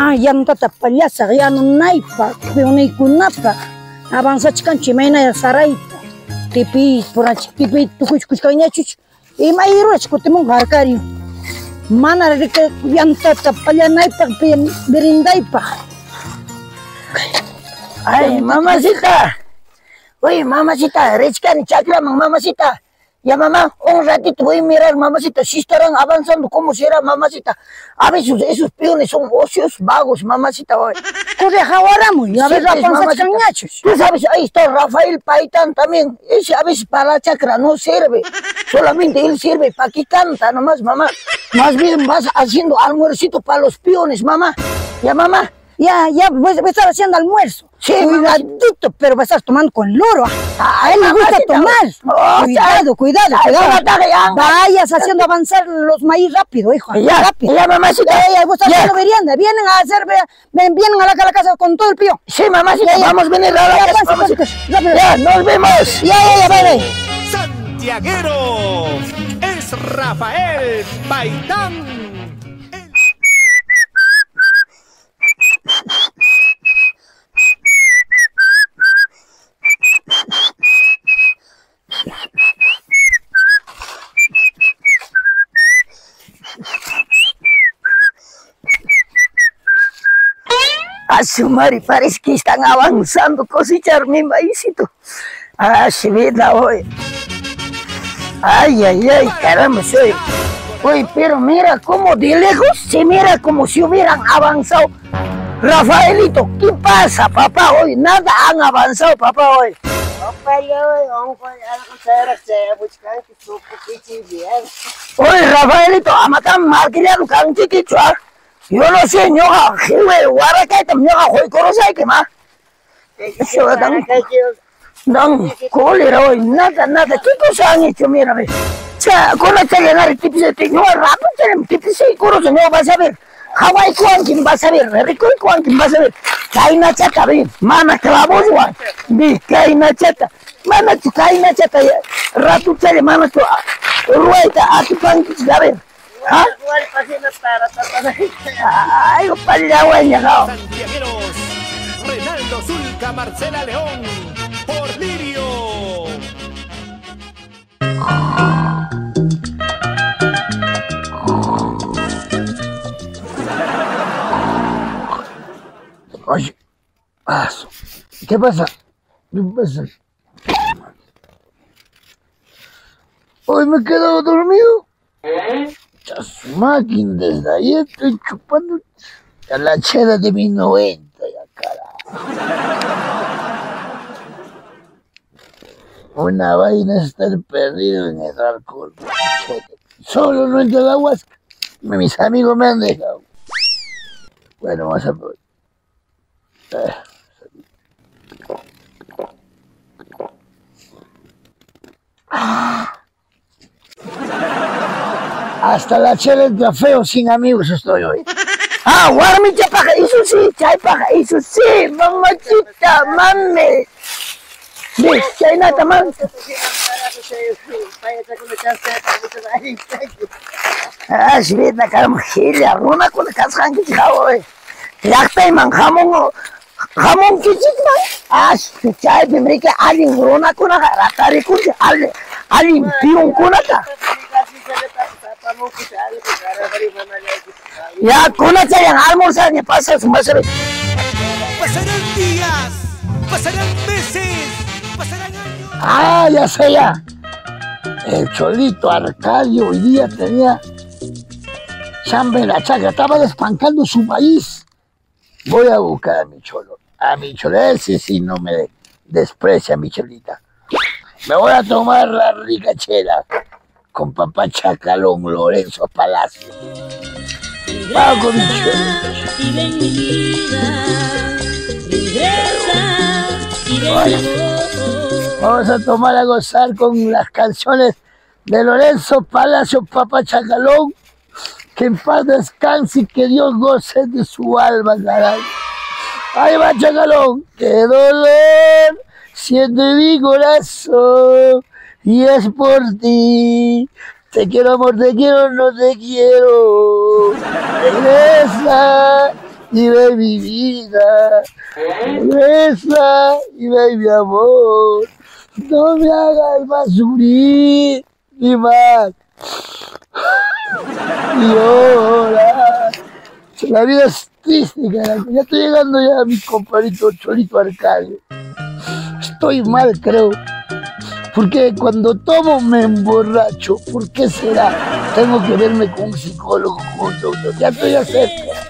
yantata pallasa yanunaypaq peonaykunapaq avanzachkanchik imayna sarayta tipi puranchik tipi tukuchkuchkañachuch imay rurachik kutimunqa harkariyu mana rika yantata pallanaypaq birindaypaq. Ay, mamacita. Oye, mamacita, rechcani chaclaman, mamacita. Ya, mamá, un ratito voy a mirar, mamacita, si estarán avanzando, ¿cómo será, mamacita? A veces esos peones son ocios, vagos, mamacita. Corre, jaguaramos, a ver, mamachos. Tú sabes, ahí está Rafael Paitán también. Ese a veces para la chacra no sirve. Solamente él sirve para que canta nomás, mamá. Más bien vas haciendo almuercito para los peones, mamá. Ya, mamá. Ya, voy a estar haciendo almuerzo. Sí, cuidadito, pero vas a estar tomando con loro. A él le gusta tomar. Cuidado. Vayas haciendo avanzar los maíz rápido, hijo. Rápido. Ya, mamacita. Ya, vos estás haciendo merienda. Vienen a la casa con todo el pío. Sí, mamacita, vamos a venir a la casa, mamacita. Ya, nos vemos. Ya, vale. Santiaguero es Rafael Paitán. A su madre, parece que están avanzando cosechar mi maízito. Ah, se ve la hoy. Ay, caramba, soy. Oye, pero mira cómo de lejos se mira como si hubieran avanzado. Rafaelito, ¿qué pasa, papá? Hoy nada han avanzado, papá, hoy. Oye, Rafaelito, amatan marquillado con chiquichua. Yo no sé, ñoja, jiwe, guaracaita, ñoja, joy, corosay, ¿qué más? Eso va tan... Dan, cólera hoy, nada, ¿qué cosa han hecho? Mira, ve. Cha, con la chalenar, tipo de ñoja, rápido, tipo de corosay, no vas a ver. Hawaii kuan kin vas a ver, rico kuan kin vas a ver. Kaina chata, ve, mana clavos, guan. Ve, kaina chata. Mana tu kaina chata, ratu chale, mana tu, rueda, a tu pan, a ver. ¿Ah? Ay, Santiagueros, Renaldo Zulca, Marcela León, por Lirio. Oye, ¿qué pasa? Hoy me he quedado dormido. Su máquina, desde ayer estoy chupando a la chela de mis 90, ya carajo. Una vaina es estar perdido en el alcohol. Solo no entra la huasca. Mis amigos me han dejado. Bueno, vamos a ver. Hasta la chela entra feo, sin amigos estoy hoy. Guarmi chapaja, eso sí, chaypaja, eso sí, mamachita, mame. ¿Ves? Chaynata, man. Sí, ves, la caramba, gila, runa con la cascan que chao, hoy. Llacta man, jamón que chicma. Chay, primero que alguien runa con la ratari con alguien pion con la. Ya, con la chaya, almorzar, me pasa su más. Pasarán días, pasarán meses, pasarán años. Ya sé ya. El cholito Arcadio hoy día tenía chamba en la chacra, estaba despancando su maíz. Voy a buscar a mi cholo. Ese sí no me desprecia, mi cholita. Me voy a tomar la rica chela con papá Chacalón Lorenzo Palacio. Pago mi Vamos a tomar a gozar con las canciones de Lorenzo Palacio, papá Chacalón. Que en paz descanse y que Dios goce de su alma, caray. Ahí va Chacalón. Qué dolor siente mi corazón y es por ti. Te quiero, amor, te quiero, no te quiero. Regresa, y ve mi vida. Regresa y ve mi amor. No me hagas más sufrir, ni más. Y ahora, la vida es triste, carajo. Ya estoy llegando ya a mi compadrito Cholito Arcadio. Estoy mal, creo. Porque cuando tomo me emborracho. ¿Por qué será? Tengo que verme con un psicólogo, con un doctor. Ya estoy cerca.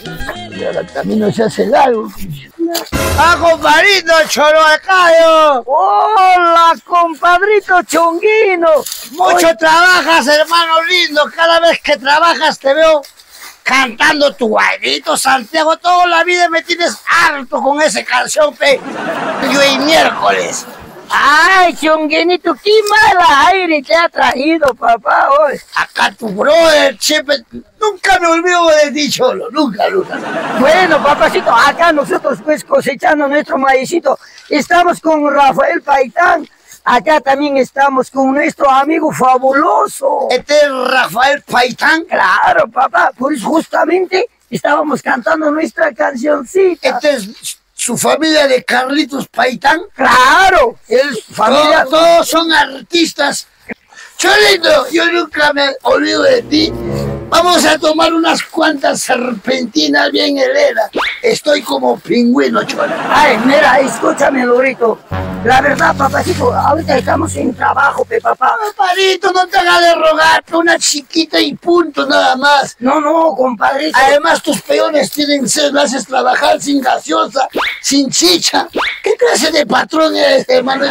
Y ahora camino se hace largo. ¡Ah, compadrito Cholo Arcadio! ¡Hola, compadrito Chonguino! Mucho trabajas, hermano lindo. Cada vez que trabajas te veo cantando tu guaidito, Santiago. Toda la vida me tienes harto con esa canción, pe. Yo y miércoles. ¡Ay, Chonguinito! ¡Qué mala aire te ha traído, papá, hoy! Acá tu brother, siempre... Nunca me olvido de ti, Cholo. Nunca. Bueno, papacito, acá nosotros pues cosechando nuestro maicito. Estamos con Rafael Paitán. Acá también estamos con nuestro amigo fabuloso. Este es Rafael Paitán. Claro, papá. Pues justamente estábamos cantando nuestra cancioncita. Este es su familia de Carlitos Paitán. Claro. Es familia... Todos son artistas. Cholito, yo nunca me olvido de ti. Vamos a tomar unas cuantas serpentinas bien heledas. Estoy como pingüino, Cholo. Ay, mira, escúchame, Lorito. La verdad, papacito, ahorita estamos en trabajo, papá. Compadrito, no te hagas de rogar, una chiquita y punto, nada más. No, compadrito. Además, tus peones tienen sed, lo haces trabajar sin gaseosa, sin chicha. ¿Qué clase de patrón eres, hermano?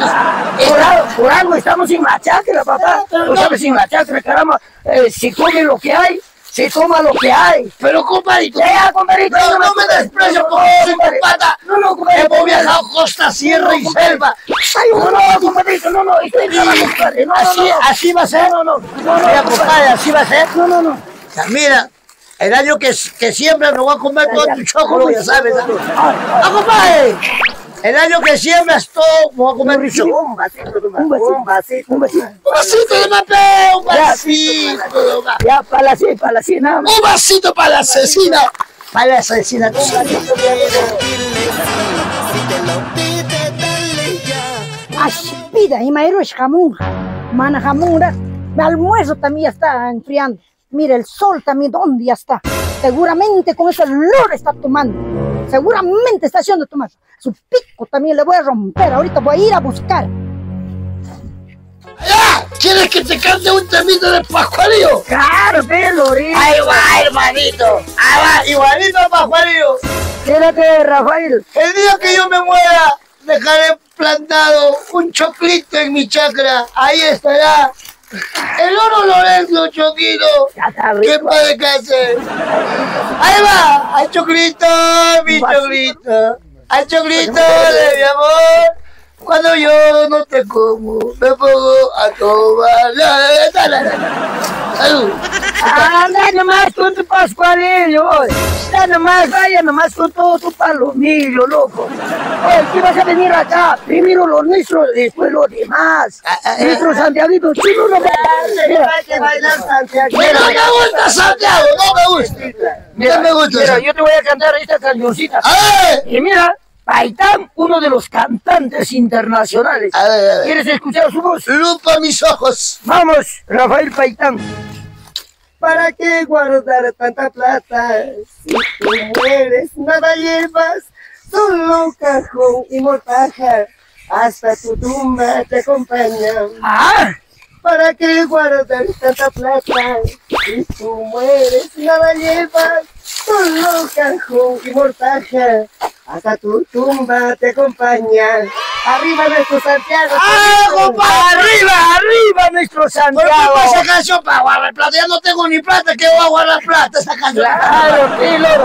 Por algo estamos en la chacra, papá. Tú sabes, en la chacra, caramba, se come lo que hay. Se toma lo que hay. Pero, compadrito, compadrito. No me desprecio porque soy tu pata. No, compadrito. Hemos viajado costa, sierra y selva. No, compadrito, no, estoy trabajando, compadre. Así va a ser. Mira, compadre, así va a ser. No. Mira, el año que siembra me voy a comer todo tu chocolate, ya sabes. ¡Ah, compadre! El año que siembras todo, me voy a comer tu chocolate. Un vasito. Un vasito de mapé, un vasito. Ya, para la cena. Un vasito para la asesina. Para la asesina. Aspida, y maero es jamón. Mana jamón, mi almuerzo también ya está enfriando. Mira, el sol también, ¿dónde ya está? Seguramente con ese olor está tomando. Seguramente está haciendo tomar. Su pico también le voy a romper. Ahorita voy a ir a buscar. ¡Ya! ¿Quieres que te cante un temito de Pascualillo? Claro, Lorito. Ahí va, hermanito. Ahí va, igualito Pascualillo. Quédate, Rafael. El día que yo me muera, dejaré plantado un choclito en mi chacra. Ahí estará el oro Lorenzo Choquito. ¿Qué puede que hacer? Ahí va, al choclito, mi choclito. Al choclito de mi amor. Cuando yo no te como, me pongo a tomar. Salud. Anda nomás con tu Pascualillo. Anda nomás, vaya nomás con todo tu palomillo, loco. Oye, ¿qué vas a venir acá? Primero lo nuestro, después lo demás. Nuestro Santiaguito chino no me que bailar Santiago. Pero no me gusta Santiago, no me gusta. No me gusta. Pero yo te voy a cantar esta cancioncita. Y mira, Paitán, uno de los cantantes internacionales. A ver. ¿Quieres escuchar su voz? Lupa mis ojos. Vamos, Rafael Paitán. ¿Para qué guardar tanta plata? Si tú mueres, nada llevas, solo un cajón y mortaja. Hasta tu tumba te acompaña. ¿Para qué guardar tanta plata? Si tú mueres, nada llevas, solo un cajón y mortaja. Hasta tu tumba te acompaña. Arriba nuestro Santiago. ¡Arriba nuestro Santiago! ¿Pero qué pasa esa canción para guardar plata? Ya no tengo ni plata, ¿qué voy a guardar plata esa canción? Claro, sí, loro.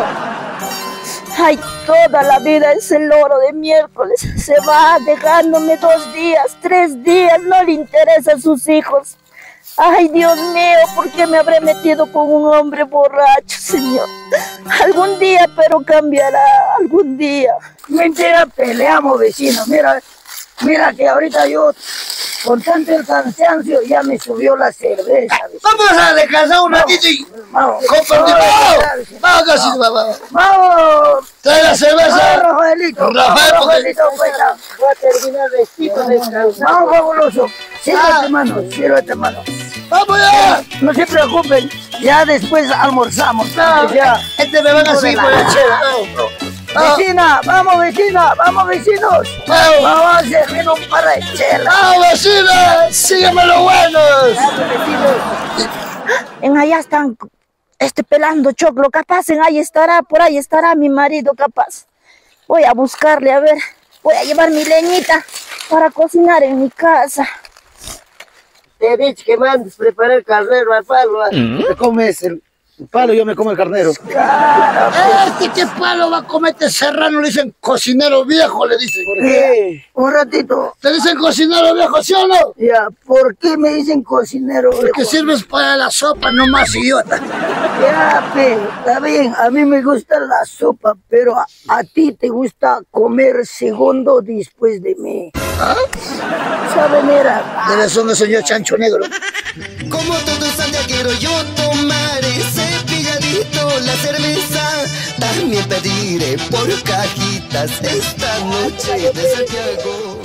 Ay, toda la vida es el oro de miércoles. Se va dejándome 2 días, 3 días, no le interesan sus hijos. Ay, Dios mío, ¿por qué me habré metido con un hombre borracho, Señor? Algún día, pero cambiará, algún día. Mentira, peleamos, vecino. Mira que ahorita yo con tanto el cansancio ya me subió la cerveza. Vamos a descansar un ratito y Vamos. compartimos. Vamos, Casito, vamos. Vamos. Trae la cerveza. Rafaelito. Rafaelito, pues. Voy a terminar vestido de descansar. Vamos, fabuloso. Sírvete, mano. Vamos ya. No se preocupen, ya después almorzamos. Ya. Este me van a seguir por la chela. Vecina, vamos vecinos. Vamos a servir un par de chelas. ¡Vamos, vecina! ¡Sígueme los buenos! En allá están pelando choclo, capaz en ahí estará, por ahí estará mi marido capaz. Voy a buscarle, a ver, voy a llevar mi leñita para cocinar en mi casa. Te he dicho que mandes preparar el carnero al palo. Te comes el palo, yo me como el carnero. ¿Qué palo va a comer este serrano? Le dicen cocinero viejo, le dicen. ¿Por qué? Un ratito. ¿Te dicen cocinero viejo, sí o no? Ya, ¿por qué me dicen cocinero? Porque sirves para la sopa, no más idiota. Ya, está bien, a mí me gusta la sopa, pero a ti te gusta comer segundo después de mí. ¿Ah? ¿Saben? Debe ser un señor chancho negro. Como todo santiaguero yo tomaré cepilladito la cerveza. También pediré por cajitas esta noche de Santiago.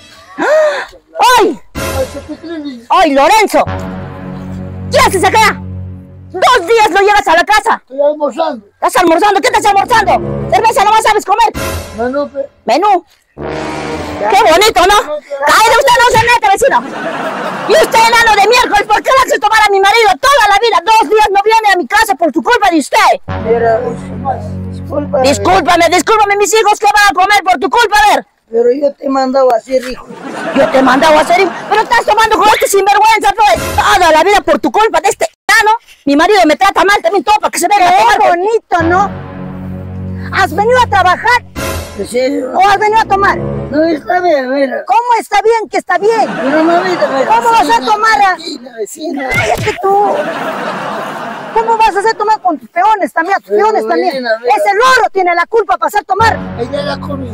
¡Ay! ¡Ay, Lorenzo! ¿Qué haces acá? 2 días no llegas a la casa. Estoy almorzando. ¿Estás almorzando? ¿Qué estás almorzando? Cerveza nomás sabes comer. Menú, pe. Menú. Qué bonito, ¿no? ¡Ay, de usted no se mete, vecino! Y usted, enano de miércoles, ¿por qué le hace tomar a mi marido toda la vida? 2 días no viene a mi casa por tu culpa de usted. Mira, Discúlpame, mis hijos, ¿qué van a comer por tu culpa? A ver. pero yo te mandaba a hacer hijo. Yo te he mandado a hacer hijo, pero estás tomando con este sinvergüenza, pues. Toda la vida por tu culpa de este enano. Mi marido me trata mal también todo para que se venga a tomar. Qué bonito, ¿no? ¿Has venido a trabajar o has venido a tomar? No, está bien, mira. ¿Cómo está bien que está bien? Pero mamita, mira. ¿Cómo vas a tomar a...? Vecina. Cállate tú. ¿Cómo vas a hacer tomar con tus peones también? A tus Pero, peones también. vecina, mira. Ese loro tiene la culpa para hacer tomar. Ella la comió.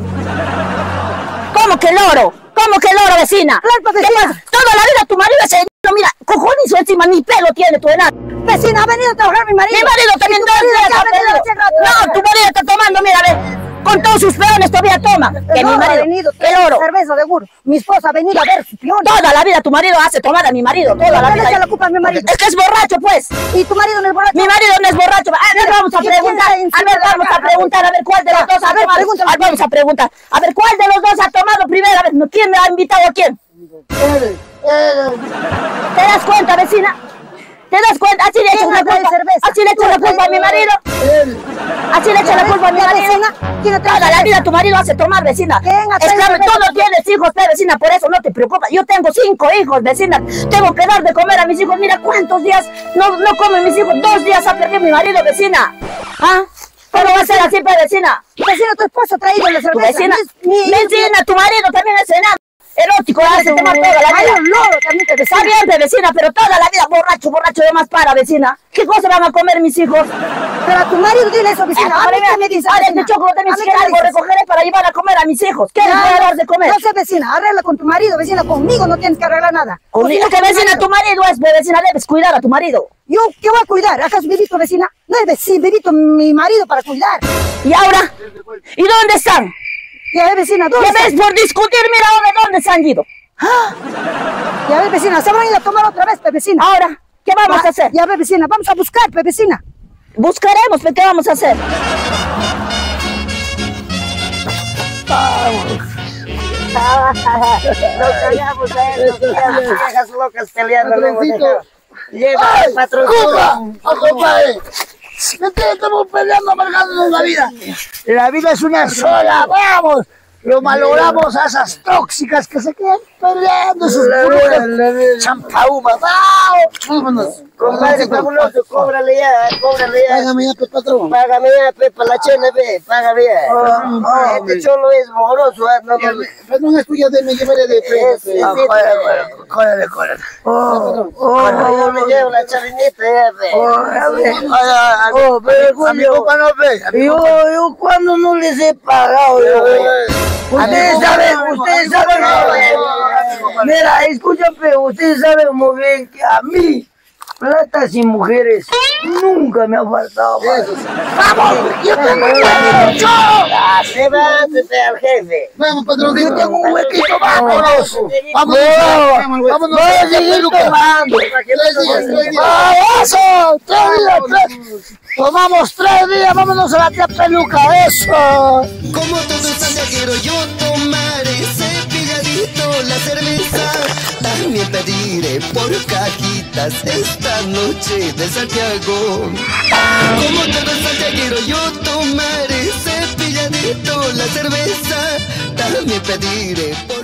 ¿Cómo que loro? ¿Cómo que loro, vecina? Claro, ¿Qué vecina. pasa? Toda la vida tu marido es enano, mira, cojonizo encima, ni pelo tiene tu enano. Vecina, ha venido a trabajar mi marido. Mi marido también ¿Y tu todo el marido día qué ha está venido a pedo. hacer rato? No, tu marido está tomando, mira, ve. Con todos sus peones todavía toma. Que mi Ha marido, venido, qué loro. cerveza de guro. Mi esposa ha venido a ver su peón. Toda la vida tu marido hace tomar a mi marido, toda la ¿Por qué le vida. echa la culpa a mi marido? Es que es borracho, pues. ¿Y tu marido no es borracho? Mi marido no es borracho. A ver, vamos a ¿Quién preguntar. está A ver, vamos a preguntar. A ver, ¿cuál de los dos ha A ver, tomado? pregúntale. A ver, vamos a preguntar. A ver, ¿cuál de los dos ha tomado primero? A ver, ¿quién me ha invitado a quién? ¿Te das cuenta, vecina? ¿Te das cuenta? Así le echas ¿Quién la ha traído culpa. cerveza? Así le echas la culpa a mi marido. Así le echas la culpa a mi marido. ¿Quién ha traído Toda la cerveza? vida tu marido hace tomar, vecina. ¿Quién ha traído Exclame, cerveza? tú no tienes hijos, vecina, por eso no te preocupes. Yo tengo 5 hijos, vecina. Tengo que dar de comer a mis hijos. Mira cuántos días no comen mis hijos. 2 días ha perdido mi marido, vecina. ¿Ah? ¿Cómo va a ser así, pues, vecina? Vecina, tu esposa ha traído la Tu cerveza. vecina, Mi- vecina, tu marido también es enano. Erótico, hace tomar toda la Hay vida. un loro también que Está vecina. bien, pe, vecina, pero toda la vida borracho de más para, vecina. ¿Qué cosa van a comer mis hijos? Pero a tu marido dile eso, vecina. A mí qué me dice, Ahora vecina. este choclo también A mí si qué me algo dices. recogeré para llevar a comer a mis hijos. ¿Qué les voy a dar de comer? No sé, vecina, arregla con tu marido, vecina. Conmigo no tienes que arreglar nada. Conmigo que vecina, tu marido es, pe, vecina, debes cuidar a tu marido. ¿Yo qué voy a cuidar? ¿Acaso vivito, vecina? No es vivito mi marido para cuidar. ¿Y ahora? ¿Y dónde están? Ya ves, vecina, ¿dónde ¿Qué estás? ves por discutir? Mira dónde se han ido. Ya ves, vecina, se van a ir a tomar otra vez, pe, vecina. Ahora, ¿qué vamos a hacer? Ya ves, vecina, vamos a buscar, pe, vecina. Buscaremos, pe, ¿qué vamos a hacer? Nos callamos a él, nos callamos, viejas locas peleando. luego Patroncito. dejamos. Lleva ¡Ay! al patroncito. ¡Cuba! ¡Compadre! Estamos peleando, amargándonos la vida. La vida es una sola, vamos. Lo malogramos a esas tóxicas que se quedan peleando, sus brujas. Champaúma, vamos. Vámonos. Compadre fabuloso, cóbrale ya. Págame ya, pues, patrón. Págame ya, Pepa, la chela, ve, págame ya. Este cholo es moroso, no, Perdón, es tuya, me llevaré de frente. Córale. yo me llevo la chavinita ya, ve. A mi compa no ve. Yo cuando no les he pagado, yo. Ustedes saben, Mira, escúchame, ustedes saben muy bien que a mí, plata sin mujeres, nunca me ha faltado. ¡Vamos! ¡Yo tengo un huequito! Levántate al jefe. Vamos, patrón. Yo tengo un huequito, vámonos. Vámonos. No, seguir tomando. ¡Eso! 3 días, 3. Tomamos 3 días, vámonos a la tía peluca, eso. Como todo santiaguero yo tomaré cepilladito la cerveza. También pediré por cajitas esta noche de Santiago. Como todo santiaguero yo tomaré cepilladito la cerveza. También pediré por